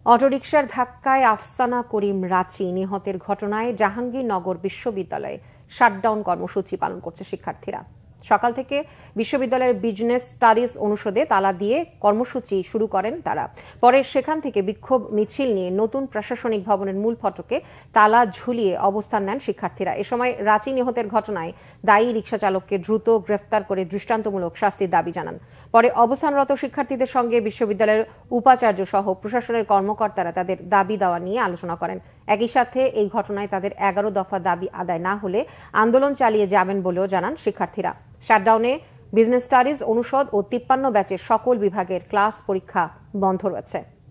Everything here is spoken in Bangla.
অটোরিকশার ধাক্কায় আফসানা করিম রাচি নিহতের ঘটনায় জাহাঙ্গীরনগর বিশ্ববিদ্যালয়ে শাটডাউন কর্মসূচি পালন করছে শিক্ষার্থীরা। সকাল থেকে বিশ্ববিদ্যালয়ের বিজনেস স্টাডিজ অনুষদে তালা দিয়ে কর্মসূচি শুরু করেন তারা। পরে সেখান থেকে বিক্ষোভ মিছিল নিয়ে নতুন প্রশাসনিক ভবনের মূল ফটকে তালা ঝুলিয়ে অবস্থান নেন শিক্ষার্থীরা। এ সময় রাচি নিহতের ঘটনায় দায়ী রিকশা চালককে দ্রুত গ্রেফতার করে দৃষ্টান্তমূলক শাস্তির দাবি জানান। পরে অবস্থানরত শিক্ষার্থীদের সঙ্গে বিশ্ববিদ্যালয়ের উপাচার্য সহ প্রশাসনের কর্মকর্তারা তাদের দাবি দেওয়া নিয়ে আলোচনা করেন। একই সাথে এই ঘটনায় তাদের 11 দফা দাবি আদায় না হলে আন্দোলন চালিয়ে যাবেন বলেও জানান শিক্ষার্থীরা। শাটডাউনে বিজনেস স্টাডিজ অনুষদ ও 53 ব্যাচের সকল বিভাগের ক্লাস পরীক্ষা বন্ধ রয়েছে।